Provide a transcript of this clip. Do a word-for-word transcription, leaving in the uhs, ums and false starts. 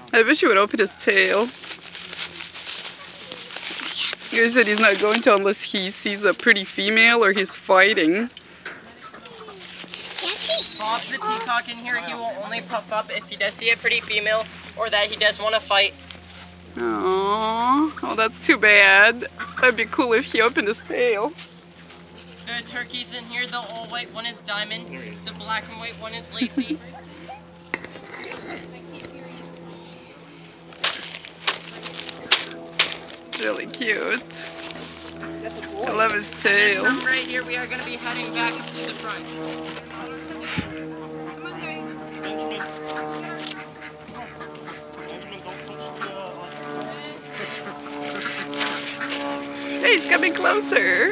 I wish he would open his tail. He said he's not going to unless he sees a pretty female or he's fighting. Boss the peacock in here, he will only puff up if he does see a pretty female or that he does want to fight. Aww, oh that's too bad. That'd be cool if he opened his tail. The turkeys in here, the all white one is Diamond, the black and white one is Lacey. Really cute. I love his tail. And from right here, we are going to be heading back to the front. Hey, he's coming closer.